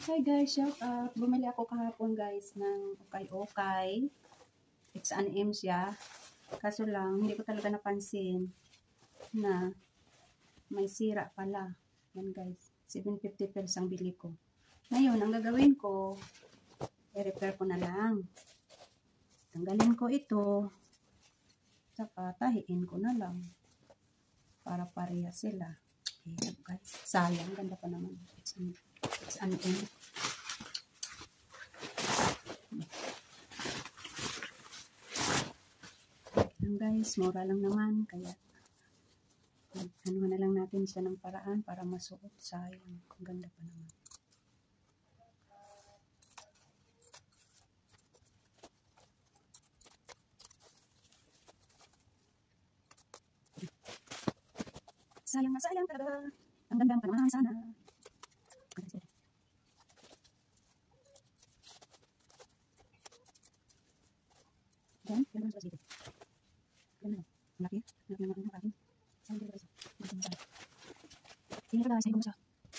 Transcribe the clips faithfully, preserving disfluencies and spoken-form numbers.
Hi guys, shout out. Bumili ako kahapon guys ng ukay-ukay. It's an M siya. Kaso lang, hindi ko talaga napansin na may sira pala. Yan guys, seven fifty pesos ang bili ko. Ngayon, ang gagawin ko, i-repair ko na lang. Tanggalin ko ito. Saka tahiin ko na lang. Para pareha sila. Ayan guys, sayang. Ganda pa naman. It's an, it's an M. Yan guys, mura lang naman. Kaya, ano na lang natin siya ng paraan para masuot. Sayang. Kung ganda pa naman. Sayang na sayang talaga. Ang gandang pa naman sana. Diyan, yan naman sa dito. Yan na. Laki. Laki naman ang akin. Sayang dito guys. Tingnan ka guys, sayang mo siya.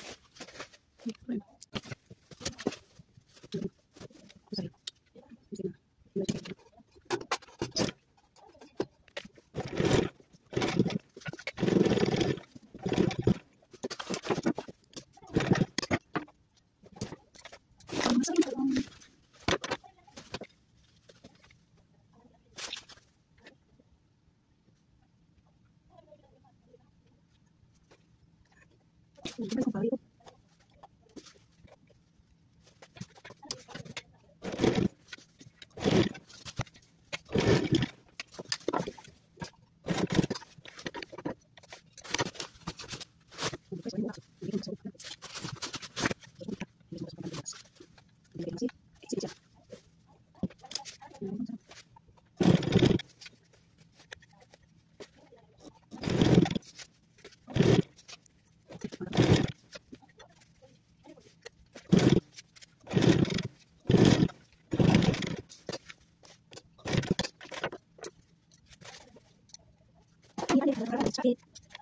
Sakit.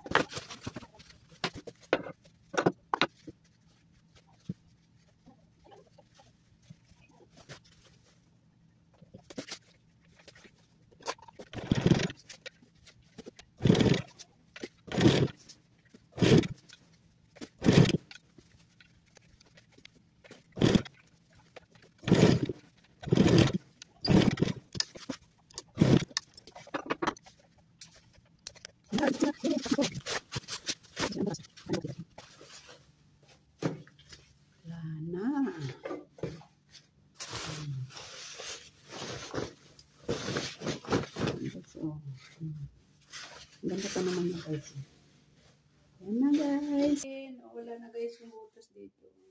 Ganda pa naman yung guys. Yan na guys. Wala na guys yung butas dito.